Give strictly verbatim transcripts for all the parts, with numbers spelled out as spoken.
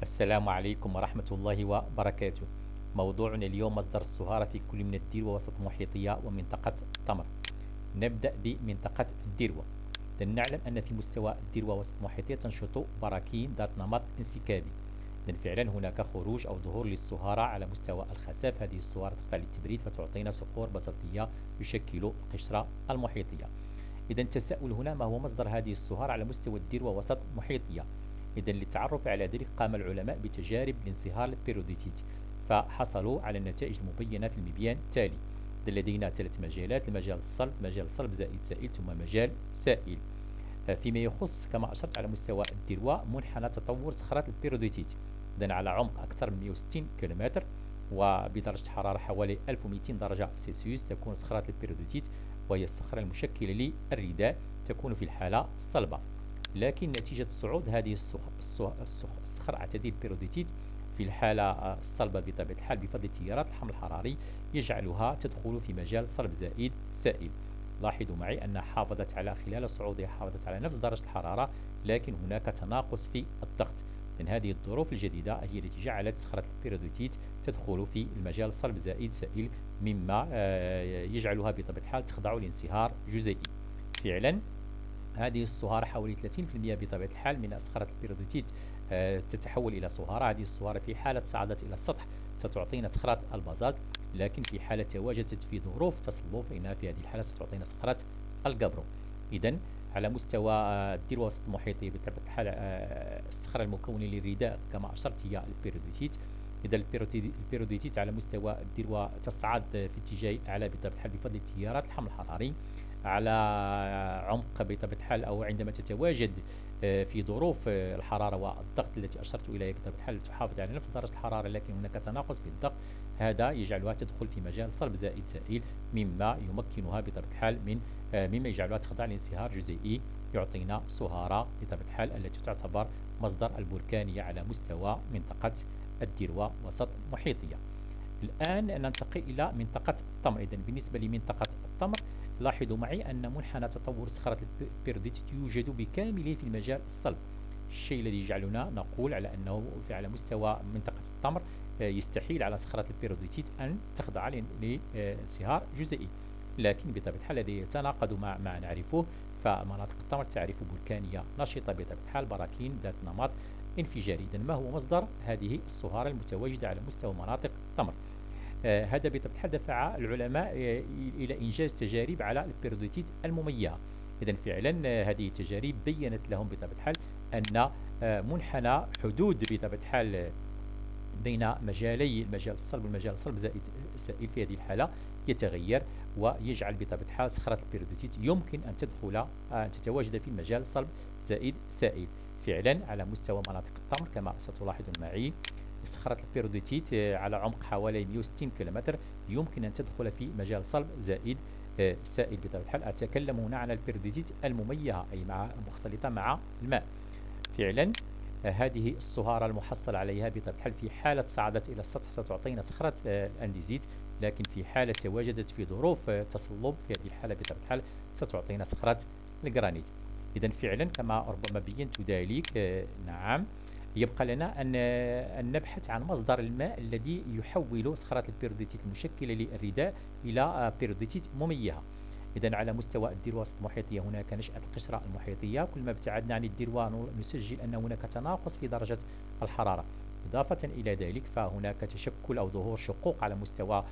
السلام عليكم ورحمة الله وبركاته. موضوعنا اليوم مصدر الصهارة في كل من الدلو وسط محيطية ومنطقة التمر. نبدأ بمنطقة الدلو. إذن نعلم أن في مستوى الدلو وسط محيطية تنشط براكين ذات نمط انسكابي. إذن فعلا هناك خروج أو ظهور للصهارة على مستوى الخساف. هذه الصهارة تخضع للتبريد فتعطينا صخور بسيطية يشكل القشرة المحيطية. إذا التساؤل هنا، ما هو مصدر هذه الصهارة على مستوى الدلو وسط محيطية؟ إذا للتعرف على ذلك قام العلماء بتجارب لانصهار البيروديتيت، فحصلوا على النتائج المبينة في المبيان التالي. إذا لدينا ثلاث مجالات: المجال الصلب، مجال صلب زائد سائل، ثم مجال سائل. فيما يخص كما أشرت على مستوى الذروة منحنى تطور صخرة البيروديتيت، إذا على عمق أكثر من مئة وستين كيلومتر وبدرجة حرارة حوالي ألف ومئتين درجة سلسيوس تكون صخرة البيروديتيت، وهي الصخرة المشكلة للرداء، تكون في الحالة الصلبة. لكن نتيجة صعود هذه الصخر اعتدي البيروديتيت في الحالة الصلبة بطبيعة الحال بفضل تيارات الحمل الحراري يجعلها تدخل في مجال صلب زائد سائل. لاحظوا معي أن حافظت على خلال صعودها حافظت على نفس درجة الحرارة، لكن هناك تناقص في الضغط. من هذه الظروف الجديدة هي التي جعلت صخرة البيروديتيت تدخل في المجال صلب زائد سائل، مما يجعلها بطبيعة الحال تخضع لانصهار جزيئي. فعلا هذه الصهارة حوالي ثلاثين بالمئة بطبيعة الحال من صخرة البيروديتيت تتحول إلى صهارة. هذه الصهارة في حالة صعدت إلى السطح ستعطينا صخرة البازالت، لكن في حالة تواجدت في ظروف تصلب فإنها في هذه الحالة ستعطينا صخرة الجبرو. إذا على مستوى الذروة وسط المحيطية بطبيعة الحال الصخرة المكونة للرداء كما أشرت هي البيروديتيت. إذا البيروديتيت على مستوى الذروة تصعد في اتجاه أعلى بطبيعة الحال بفضل تيارات الحمل الحراري على عمق بطبيعة الحال، أو عندما تتواجد في ظروف الحرارة والضغط التي أشرت إليها بطبيعة الحال تحافظ على نفس درجة الحرارة، لكن هناك تناقص في الضغط، هذا يجعلها تدخل في مجال صلب زائد سائل، مما يمكنها بطبيعة الحال من مما يجعلها تخضع لانصهار جزيئي يعطينا صهارة بطبيعة الحال التي تعتبر مصدر البركانية على مستوى منطقة الذروة وسط محيطية. الآن ننتقل إلى منطقة التمر. إذن بالنسبة لمنطقة التمر لاحظوا معي أن منحنى تطور صخرة البيروديتيت يوجد بكامله في المجال الصلب، الشيء الذي يجعلنا نقول على أنه على مستوى منطقة التمر يستحيل على صخرة البيروديتيت أن تخضع لانصهار جزيئي. لكن بطبيعة الحال الذي يتناقض مع ما نعرفه، فمناطق التمر تعرف بركانية نشطة بطبيعة الحال، براكين ذات نمط انفجاري. إذن ما هو مصدر هذه الصهارة المتواجدة على مستوى مناطق التمر؟ آه هذا بطبيعة الحال دفع العلماء آه إلى إنجاز تجارب على البيروديتيت المميزة. إذن فعلا آه هذه التجارب بيّنت لهم بطبيعة الحال أن آه منحنى حدود بطبيعة الحال بين مجالي المجال الصلب والمجال الصلب زائد سائل في هذه الحالة يتغير، ويجعل بطبيعة الحال صخرة البيروديتيت يمكن أن تدخل أن آه تتواجد في المجال صلب زائد سائل. فعلا على مستوى مناطق التمر كما ستلاحظون معي، صخرة البيروديتيت على عمق حوالي مئة وستين كيلومتر يمكن أن تدخل في مجال صلب زائد سائل بطبيعة الحال. أتكلم هنا عن البيروديتيت المميزة، أي مع مختلطة مع الماء. فعلا هذه الصهارة المحصل عليها بطبيعة الحال في حالة صعدت إلى السطح ستعطينا صخرة الأنديزيت، لكن في حالة تواجدت في ظروف تصلب في هذه الحالة بطبيعة الحال ستعطينا صخرة الجرانيت. إذا فعلا كما ربما بينت ذلك، نعم يبقى لنا أن أن نبحث عن مصدر الماء الذي يحول صخرة البيروديتيت المشكلة للرداء إلى بيروديتيت مميزة. إذا على مستوى الذروة وسط المحيطية هناك نشأة القشرة المحيطية، كلما ابتعدنا عن الذروة نسجل أن هناك تناقص في درجة الحرارة. إضافة إلى ذلك فهناك تشكل أو ظهور شقوق على مستوى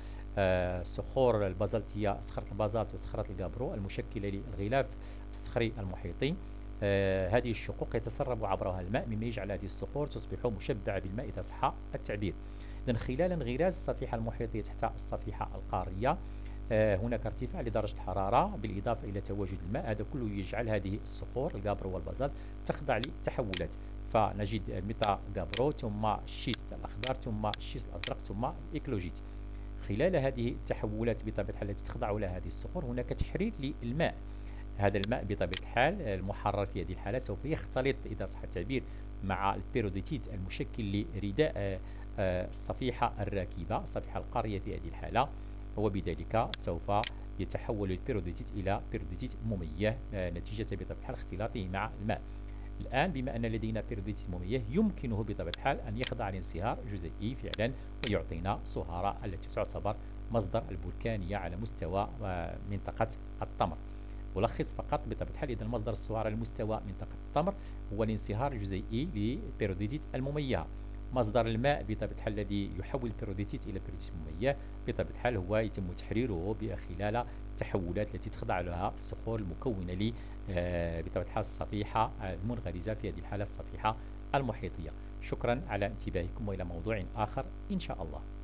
صخور البازلتية، صخرة البازالت وصخرة الجابرو المشكلة للغلاف الصخري المحيطي. آه هذه الشقوق يتسرب عبرها الماء، مما يجعل هذه الصخور تصبح مشبعة بالماء إذا صح التعبير. إذن خلال انغراس الصفيحة المحيطية تحت الصفيحة القارية آه هناك ارتفاع لدرجة الحرارة بالإضافة إلى تواجد الماء، هذا كله يجعل هذه الصخور الجابرو والبازالت تخضع لتحولات، فنجد ميتا جابرو ثم الشيست الأخضر ثم الشيست الأزرق ثم الإكلوجيت. خلال هذه التحولات بطبيعة الحال التي تخضع لها هذه الصخور هناك تحرير للماء. هذا الماء بطبيعة الحال المحرر في هذه الحالة سوف يختلط إذا صح التعبير مع البيروديتيت المشكل لرداء الصفيحة الراكبة، الصفيحة القارية في هذه الحالة، وبذلك سوف يتحول البيروديتيت إلى بيروديتيت مميز نتيجة بطبيعة الحال اختلاطه مع الماء. الآن بما أن لدينا بيروديتيت مميز يمكنه بطبيعة الحال أن يخضع لانصهار جزيئي فعلا ويعطينا صهارة التي تعتبر مصدر البركانية على مستوى آه، منطقة التمر. ألخص فقط بطبيعة الحال إذا مصدر الصهارة لمستوى منطقة التمر هو الانصهار الجزيئي لبيروديتيت المميزة. مصدر الماء بطبيعة الحال الذي يحول البيروديتيت إلى بيروديتيت مميز بطبيعة الحال هو يتم تحريره خلال التحولات التي تخضع لها الصخور المكونة ل آه، بطبيعة الحال الصفيحة المنغرزة في هذه الحالة الصفيحة المحيطية. شكرا على انتباهكم وإلى موضوع آخر إن شاء الله.